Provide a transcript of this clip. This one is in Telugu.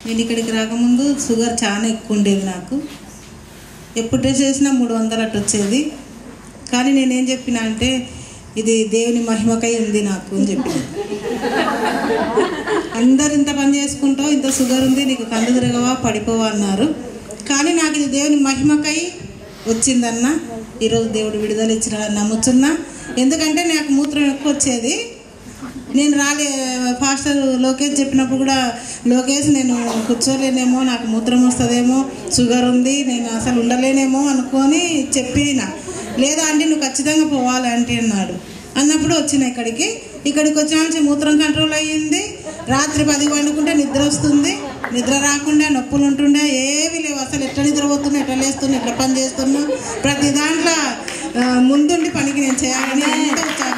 నేను ఇక్కడికి రాకముందు షుగర్ చాలా ఎక్కువ ఉండేది. నాకు ఎప్పుడు టెస్ట్ చేసినా 300 అట్టు వచ్చేది. కానీ నేనేం చెప్పిన అంటే ఇది దేవుని మహిమకై ఉంది నాకు అని చెప్పిన. అందరు ఇంత పని చేసుకుంటావు, ఇంత షుగర్ ఉంది, నీకు కళ్ళు తిరగవా పడిపోవా అన్నారు. కానీ నాకు ఇది దేవుని మహిమకై వచ్చిందన్న. ఈరోజు దేవుడు విడుదల ఇచ్చినాడని నమ్ముతున్నా. ఎందుకంటే నాకు మూత్రం ఎక్కువ వచ్చేది. నేను ఫాస్టర్ లోకేష్ చెప్పినప్పుడు కూడా, లోకేష్ నేను కూర్చోలేనేమో, నాకు మూత్రం వస్తుందేమో, షుగర్ ఉంది, నేను అసలు ఉండలేనేమో అనుకొని చెప్పిన. లేదా అంటే నువ్వు ఖచ్చితంగా పోవాలి అంటే అన్నప్పుడు వచ్చిన ఇక్కడికి వచ్చిన నుంచి మూత్రం కంట్రోల్ అయ్యింది. రాత్రి 10 వండుకుంటే నిద్ర వస్తుంది, నిద్ర రాకుండా నొప్పులు ఉంటుండే, ఏవి లేవు. అసలు ఎట్లా నిద్రపోతున్నా, ఎట్లా లేస్తున్నా, ఎట్లా పని చేస్తున్నా, ప్రతి దాంట్లో ముందుండి పనికి నేను చేయాలని ఎంతో